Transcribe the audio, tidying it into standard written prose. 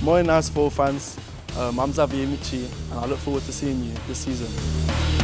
morning, Nice Football fans. I'm Xavier Michi, and I look forward to seeing you this season.